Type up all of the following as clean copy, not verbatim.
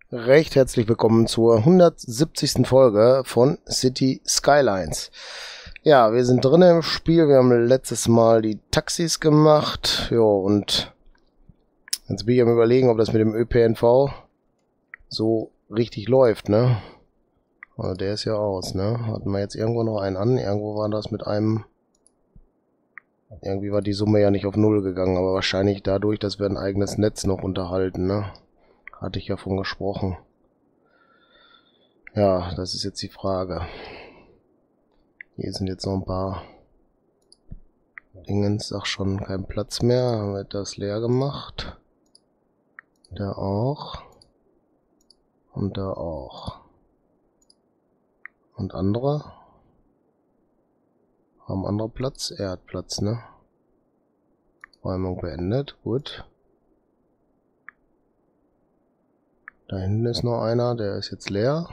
Recht herzlich willkommen zur 170. Folge von City Skylines. Ja, wir sind drin im Spiel. Wir haben letztes Mal die Taxis gemacht. Jo, und jetzt bin ich am Überlegen, ob das mit dem ÖPNV so richtig läuft, ne? Also der ist ja aus, ne? Hatten wir jetzt irgendwo noch einen an? Irgendwo war das mit einem... Irgendwie war die Summe ja nicht auf Null gegangen, aber wahrscheinlich dadurch, dass wir ein eigenes Netz noch unterhalten, ne? Hatte ich ja von gesprochen. Ja, das ist jetzt die Frage. Hier sind jetzt noch ein paar Dingens, sag schon, kein Platz mehr. Haben wir das leer gemacht. Da auch. Und da auch. Und andere? Haben andere Platz? Er hat Platz, ne? Räumung beendet, gut. Da hinten ist noch einer, der ist jetzt leer.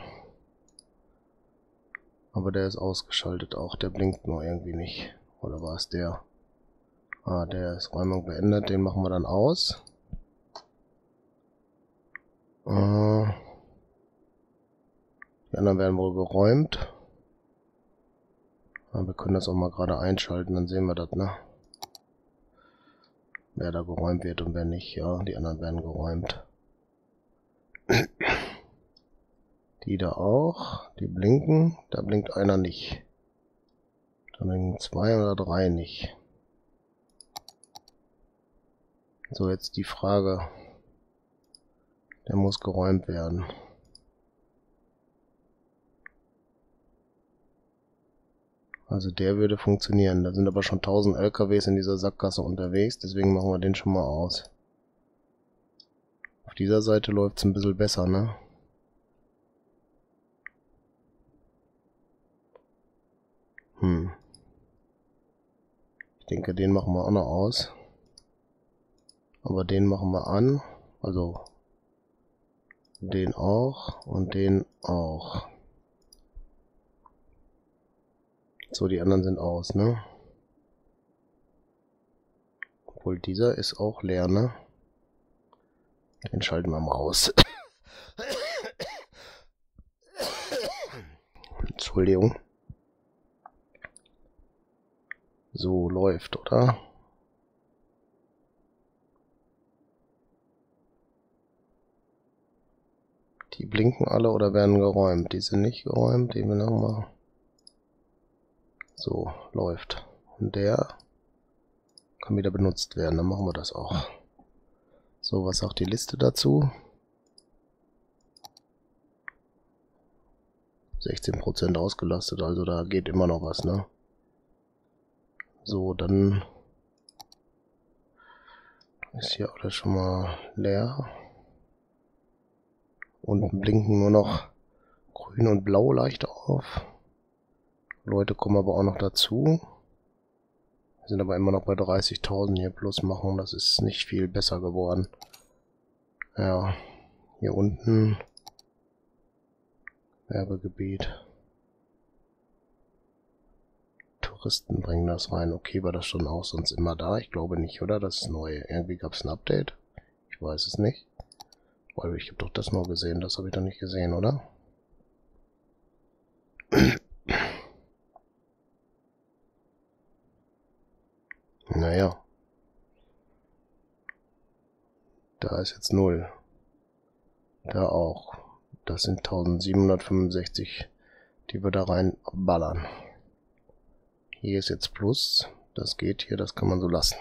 Aber der ist ausgeschaltet auch, der blinkt nur irgendwie nicht. Oder war es der? Ah, der ist Räumung beendet, den machen wir dann aus. Die anderen werden wohl geräumt. Aber wir können das auch mal gerade einschalten, dann sehen wir das, ne? Wer da geräumt wird und wer nicht, ja, die anderen werden geräumt. Die da auch, die blinken, da blinkt einer nicht. Da blinken 2 oder 3 nicht. So, jetzt die Frage. Der muss geräumt werden. Also der würde funktionieren. Da sind aber schon 1000 LKWs in dieser Sackgasse unterwegs, deswegen machen wir den schon mal aus. Auf dieser Seite läuft es ein bisschen besser, ne? Ich denke, den machen wir auch noch aus. Aber den machen wir an. Also den auch und den auch. So, die anderen sind aus, ne? Obwohl dieser ist auch leer, ne? Den schalten wir mal aus. Entschuldigung. So läuft, oder? Die blinken alle oder werden geräumt? Die sind nicht geräumt, die will noch mal. So, läuft. Und der kann wieder benutzt werden, dann machen wir das auch. So, was sagt die Liste dazu? 16% ausgelastet, also da geht immer noch was, ne? So, dann ist hier alles schon mal leer. Unten blinken nur noch grün und blau leicht auf. Leute kommen aber auch noch dazu. Wir sind aber immer noch bei 30.000 hier plus machen. Das ist nicht viel besser geworden. Ja, hier unten Werbegebiet. Touristen bringen das rein. Okay, war das schon auch sonst immer da? Ich glaube nicht, oder? Das ist neu. Irgendwie gab es ein Update. Ich weiß es nicht. Weil ich habe doch das nur gesehen. Das habe ich doch nicht gesehen, oder? Naja. Da ist jetzt 0. Da auch. Das sind 1765, die wir da reinballern. Hier ist jetzt Plus. Das geht hier, das kann man so lassen.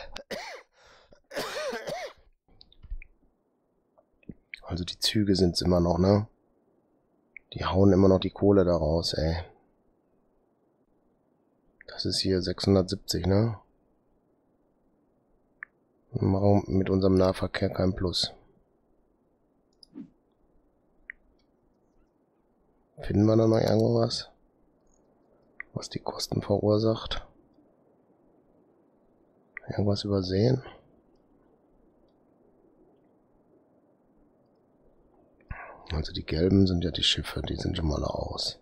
Also die Züge sind es immer noch, ne? Die hauen immer noch die Kohle da raus, ey. Das ist hier 670, ne? Wir machen mit unserem Nahverkehr kein Plus. Finden wir da noch irgendwas, was die Kosten verursacht? Irgendwas übersehen? Also die gelben sind ja die Schiffe, die sind schon mal aus.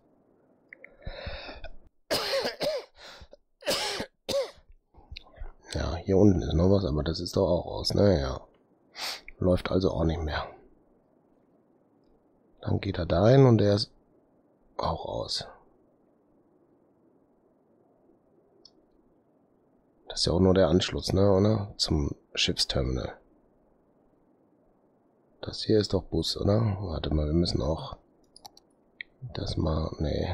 Ja, hier unten ist noch was, aber das ist doch auch aus, naja. Läuft also auch nicht mehr. Dann geht er da hin und der ist auch aus. Das ist ja auch nur der Anschluss, ne, oder? Zum Schiffsterminal. Das hier ist doch Bus, oder? Warte mal, wir müssen auch das mal... Nee.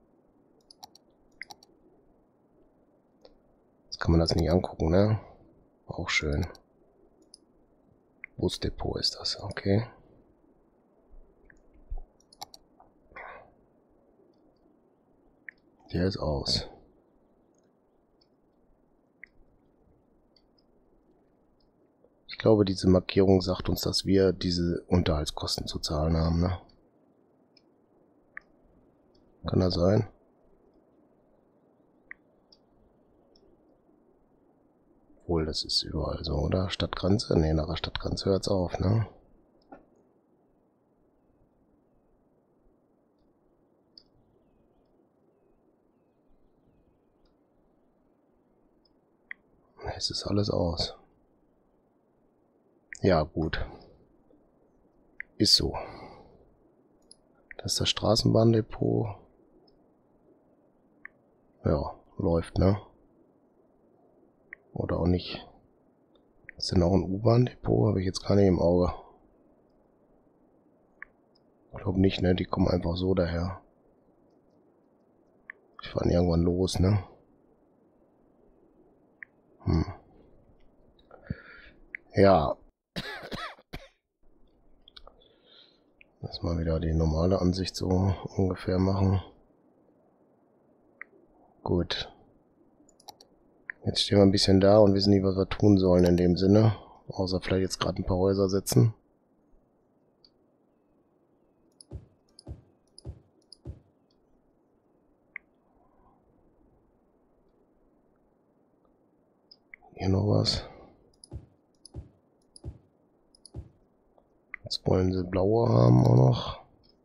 Jetzt kann man das nicht angucken, ne? Auch schön. Busdepot ist das, okay. Der ist aus. Ich glaube, diese Markierung sagt uns, dass wir diese Unterhaltskosten zu zahlen haben, ne? Kann das sein? Wohl, das ist überall so, oder? Stadtgrenze? Ne, nach der Stadtgrenze hört's auf, ne? Es ist alles aus. Ja, gut. Ist so. Das ist das Straßenbahndepot. Ja, läuft, ne? Oder auch nicht. Ist denn auch ein U-Bahn-Depot? Habe ich jetzt gar nicht im Auge. Ich glaube nicht, ne? Die kommen einfach so daher. Die fahren irgendwann los, ne? Ja. Lass mal wieder die normale Ansicht so ungefähr machen. Gut. Jetzt stehen wir ein bisschen da und wissen nicht, was wir tun sollen in dem Sinne. Außer vielleicht jetzt gerade ein paar Häuser setzen. Hier noch was. Jetzt wollen sie blaue haben auch noch.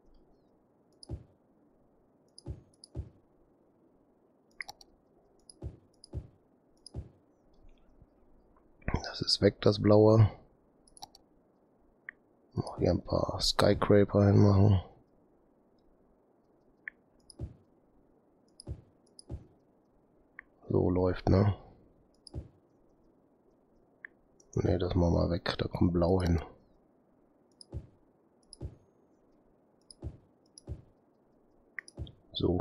Das ist weg, das blaue. Noch hier ein paar Skyscraper hinmachen. So läuft, ne? Ne, das machen wir weg. Da kommt blau hin. So.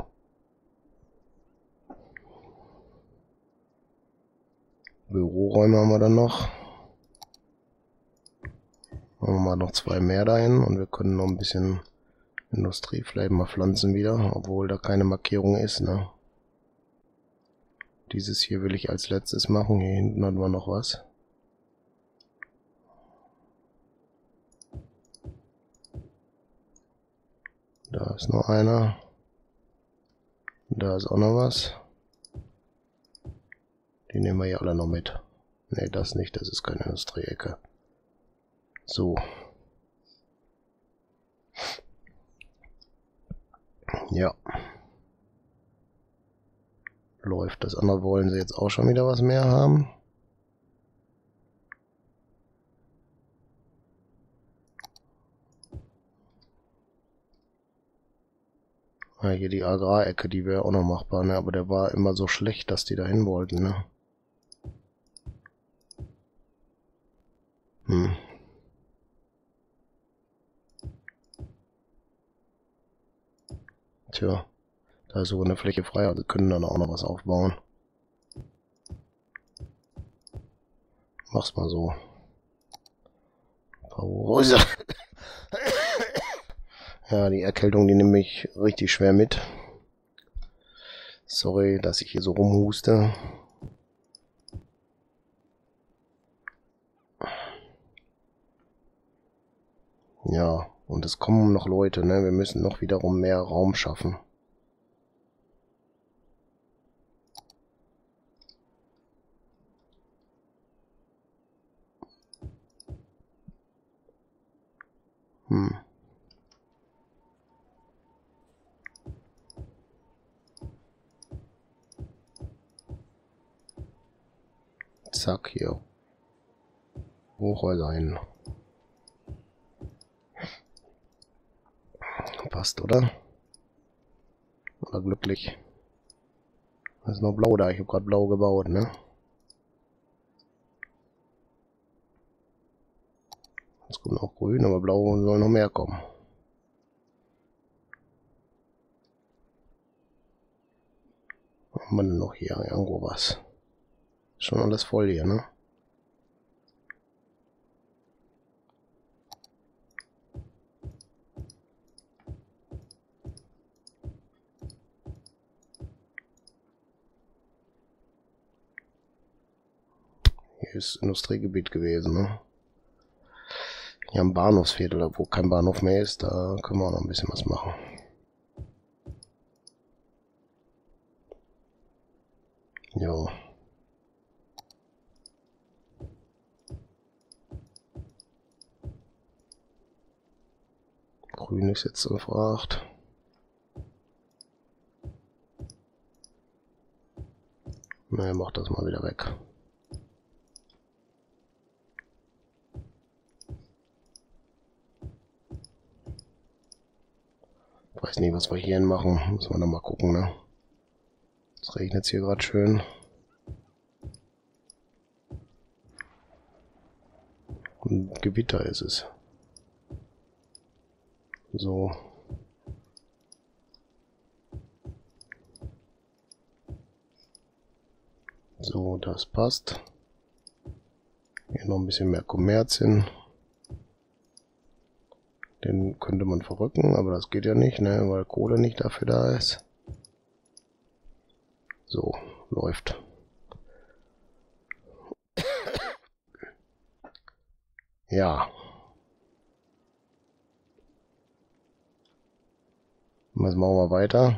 Büroräume haben wir dann noch. Machen wir mal noch 2 mehr dahin und wir können noch ein bisschen Industrie, vielleicht mal pflanzen wieder, obwohl da keine Markierung ist, ne? Dieses hier will ich als letztes machen. Hier hinten hatten wir noch was. Da ist noch einer. Da ist auch noch was. Die nehmen wir hier alle noch mit. Ne, das nicht, das ist keine Industrieecke. So. Ja. Läuft. Das andere wollen sie jetzt auch schon wieder was mehr haben. Ja, hier die Agrarecke, die wäre auch noch machbar, ne? Aber der war immer so schlecht, dass die dahin wollten, ne? Tja, da ist so eine Fläche frei, also können dann auch noch was aufbauen. Mach's mal so. Häuser. Ja, die Erkältung, die nehme ich richtig schwer mit. Sorry, dass ich hier so rumhuste. Ja, und es kommen noch Leute, ne? Wir müssen noch wiederum mehr Raum schaffen. Zack, hier. Hochhäuser hin. passt, oder? Oder glücklich. Da ist noch blau da. Ich habe gerade blau gebaut, ne? Jetzt kommt auch grün, aber blau soll noch mehr kommen. Was haben wir denn noch hier? Irgendwo was. Schon alles voll hier, ne? Hier ist Industriegebiet gewesen, ne? Hier am Bahnhofsviertel, wo kein Bahnhof mehr ist, da können wir auch noch ein bisschen was machen. Jo. Grün ist jetzt gefragt. Ne, mach das mal wieder weg. Ich weiß nicht, was wir hier hin machen. Müssen wir noch mal gucken, ne? Es regnet hier gerade schön. Und Gewitter ist es. So. So, das passt. Hier noch ein bisschen mehr Kommerz hin. Den könnte man verrücken, aber das geht ja nicht, ne, weil Kohle nicht dafür da ist. So, läuft. Ja. Was machen wir weiter?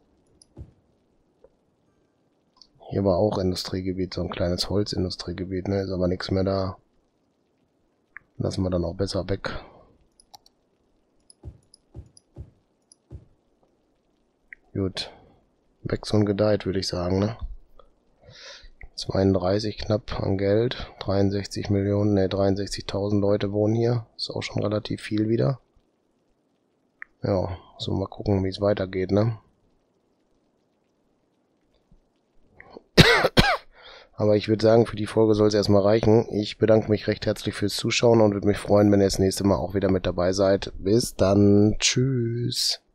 Hier war auch Industriegebiet, so ein kleines Holzindustriegebiet, ne, ist aber nichts mehr da. Lassen wir dann auch besser weg. Gut. Wächst und gedeiht, würde ich sagen, ne? 32 knapp an Geld. 63 Millionen, ne, 63.000 Leute wohnen hier. Ist auch schon relativ viel wieder. Ja, so mal gucken, wie es weitergeht, ne? Aber ich würde sagen, für die Folge soll es erstmal reichen. Ich bedanke mich recht herzlich fürs Zuschauen und würde mich freuen, wenn ihr das nächste Mal auch wieder mit dabei seid. Bis dann. Tschüss.